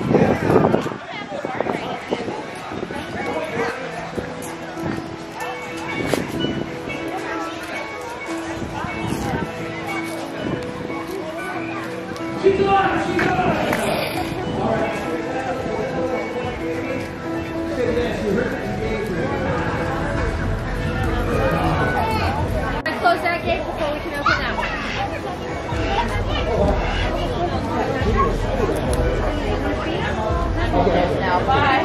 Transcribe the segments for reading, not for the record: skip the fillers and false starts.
Close that gate before we can open that one. Now, bye.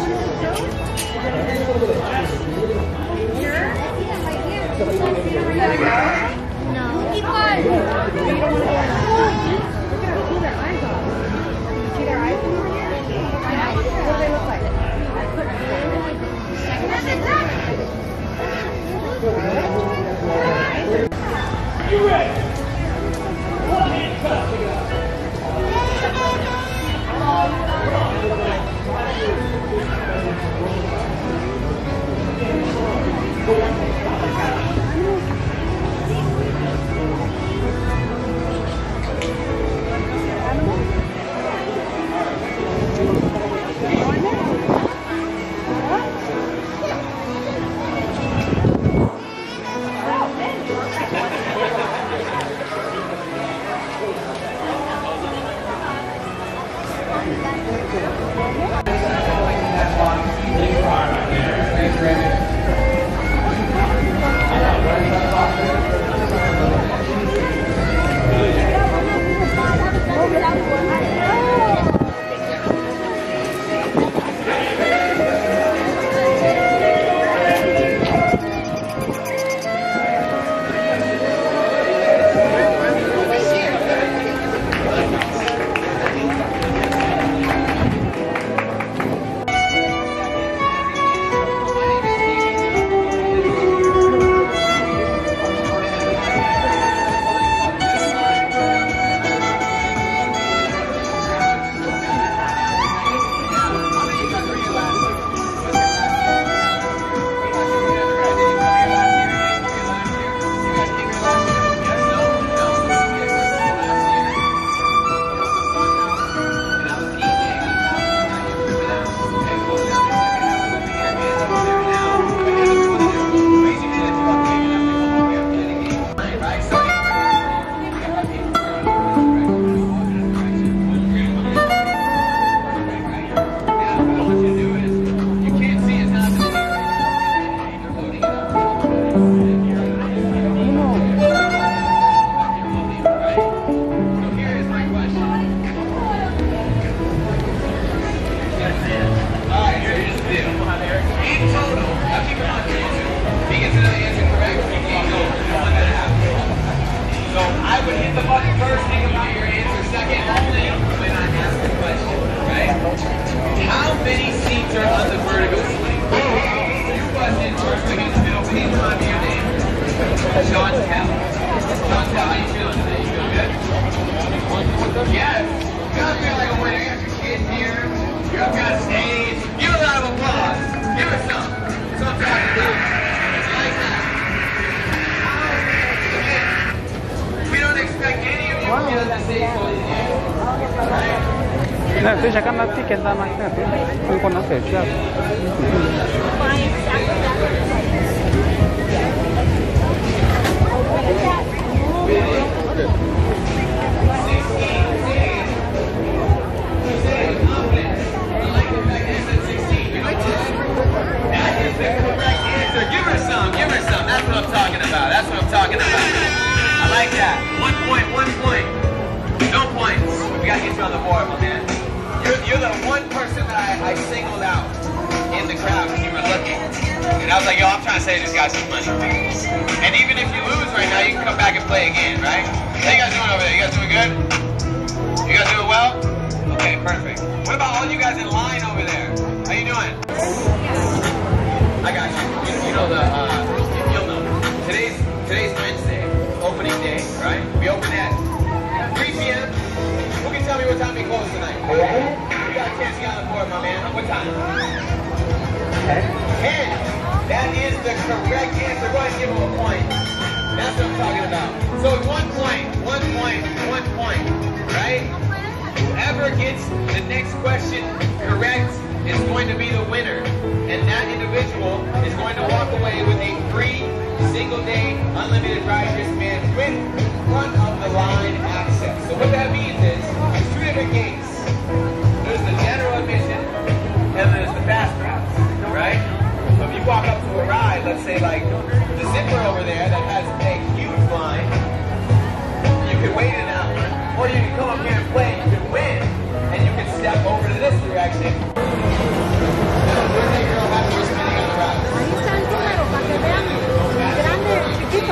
No. Keep on. You don't want to go. See their eyes off. See their eyes over here? What do they look like? You ready? One hand cut. No, estoy sacando el ticket nada más. Estoy con la fecha. Give her some. That's what I'm talking about. I like that. 1 point. No points. We gotta get you on the board, my man. You're the one person that I singled out in the crowd because you were looking. And I was like, yo, I'm trying to save this guy some money. And even if you lose right now, you can come back and play again, right? How you guys doing over there? You guys doing good? You guys doing well? Okay, perfect. What about all you guys in line over there? How you doing? I got you. You know you'll know. Today's Wednesday, opening day, right? We open at 3 p.m. Who can tell me what time we close tonight? We got a chance to get on the board, my man. What time? 10. That is the correct answer. Go ahead and give him a point. That's what I'm talking about. So it's 1 point, right? Whoever whoever gets the next question correct is going to be the winner. And that individual is going to walk away with a free single-day unlimited ride wristband with front of the line access. So what that means is there's two different gates. There's the general admission and there's the fast routes, right? So if you walk up to a ride, let's say like the Zipper over there that has a huge line, you can wait an hour, or you can come up here and play, you can win, and you can step over to this direction. Ahí está el número para que vean grande, chiquito.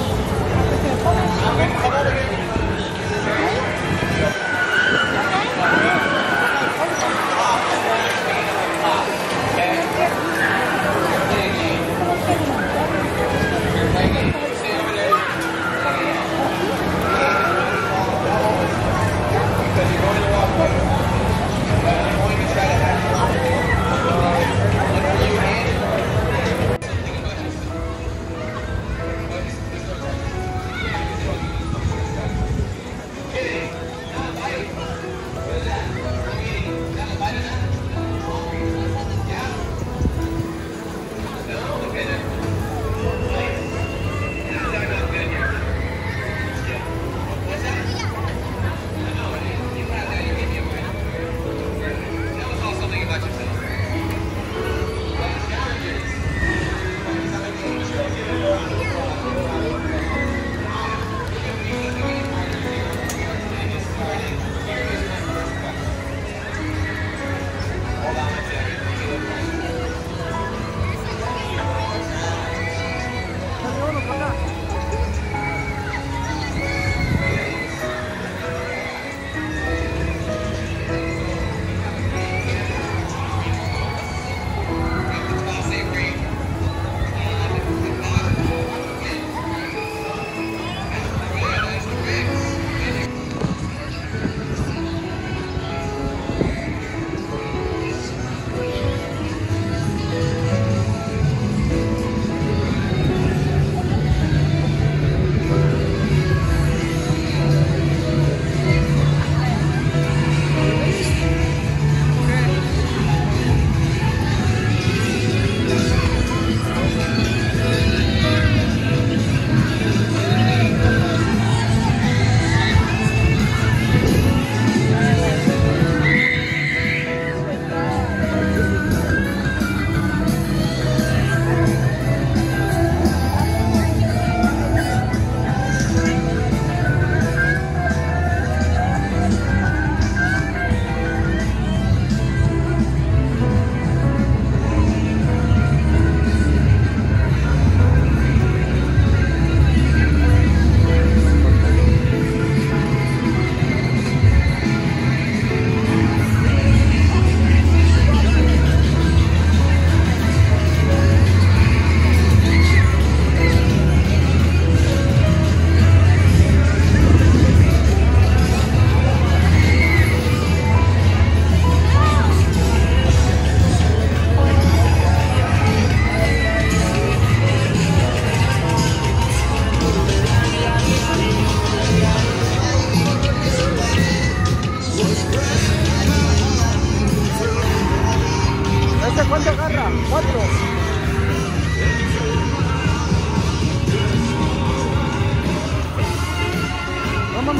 ¿Cuánto agarra? 4. Vamos,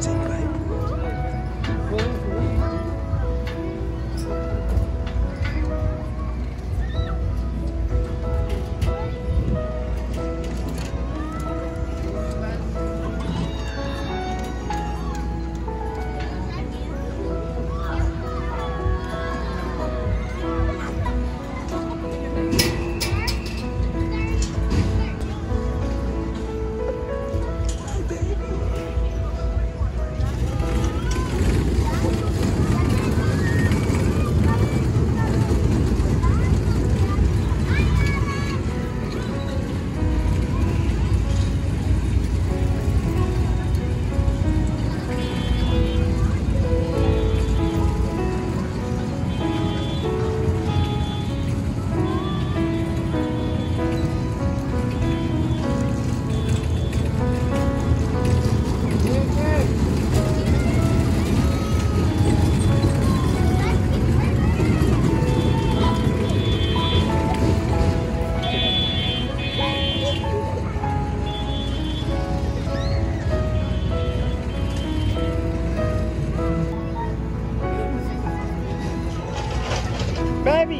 Baby!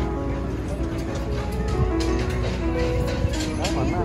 Tama na.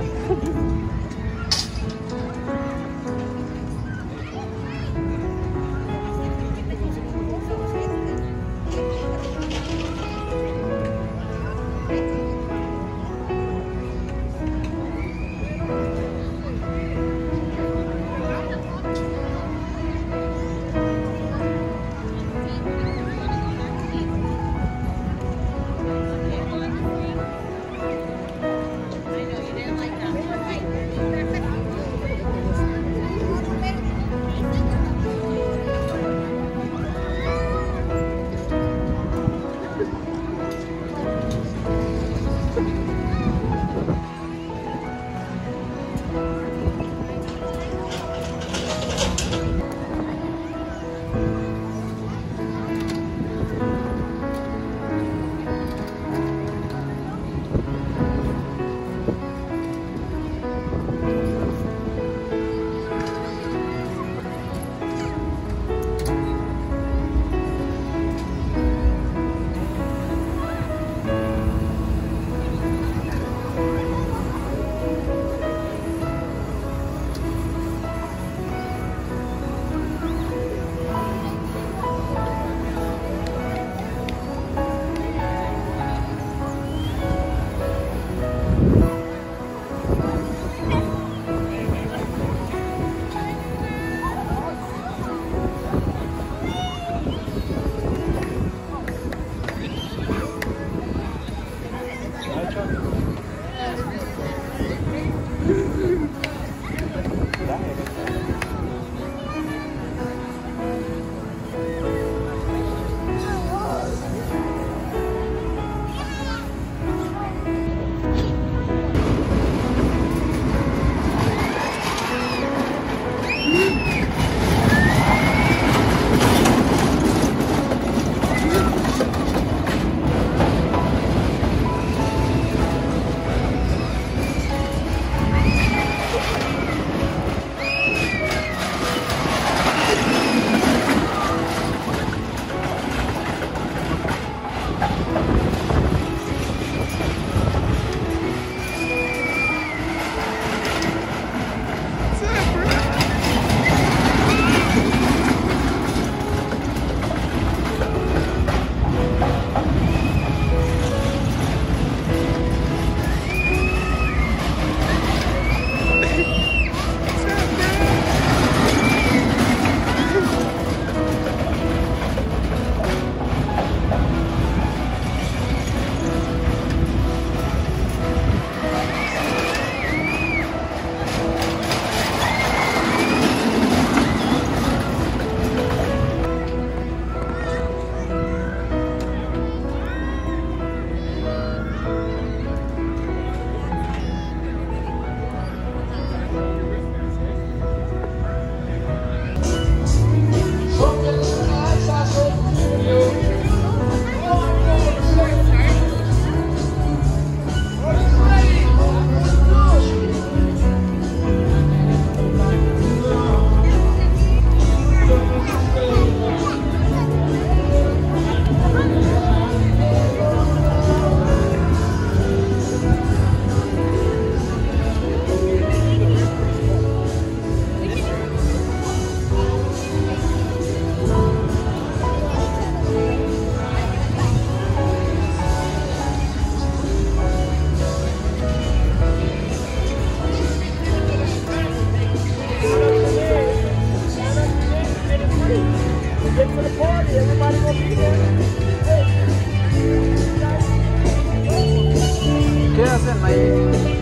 late for the party. Everybody gonna be there. ¿Qué hacen ahí?